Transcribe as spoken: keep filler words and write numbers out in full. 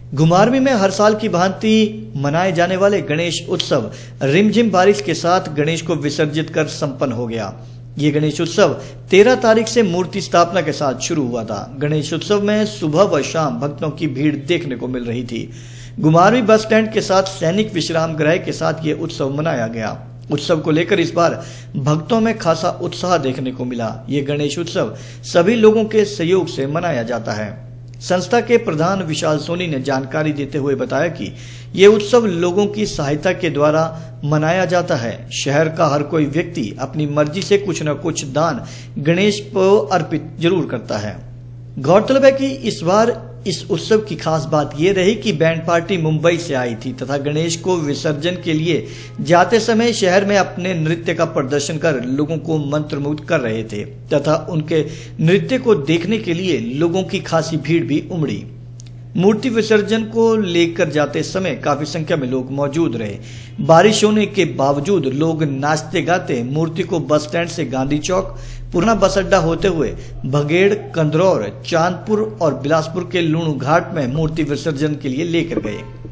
घुमारवीं में हर साल की भांति मनाए जाने वाले गणेश उत्सव रिमझिम बारिश के साथ गणेश को विसर्जित कर संपन्न हो गया। ये गणेश उत्सव तेरह तारीख से मूर्ति स्थापना के साथ शुरू हुआ था। गणेश उत्सव में सुबह व शाम भक्तों की भीड़ देखने को मिल रही थी। घुमारवीं बस स्टैंड के साथ सैनिक विश्राम गृह के साथ ये उत्सव मनाया गया। उत्सव को लेकर इस बार भक्तों में खासा उत्साह देखने को मिला। ये गणेश उत्सव सभी लोगों के सहयोग से मनाया जाता है। संस्था के प्रधान विशाल सोनी ने जानकारी देते हुए बताया कि ये उत्सव लोगों की सहायता के द्वारा मनाया जाता है। शहर का हर कोई व्यक्ति अपनी मर्जी से कुछ न कुछ दान गणेश को अर्पित जरूर करता है। गौरतलब है कि इस बार इस उत्सव की खास बात यह रही कि बैंड पार्टी मुंबई से आई थी तथा गणेश को विसर्जन के लिए जाते समय शहर में अपने नृत्य का प्रदर्शन कर लोगों को मंत्रमुग्ध कर रहे थे तथा उनके नृत्य को देखने के लिए लोगों की खासी भीड़ भी उमड़ी। मूर्ति विसर्जन को लेकर जाते समय काफी संख्या में लोग मौजूद रहे। बारिश होने के बावजूद लोग नाचते गाते मूर्ति को बस स्टैंड से गांधी चौक, पुराना बस अड्डा होते हुए भगेड़, कंदरौर, चांदपुर और बिलासपुर के लूणू घाट में मूर्ति विसर्जन के लिए लेकर गए।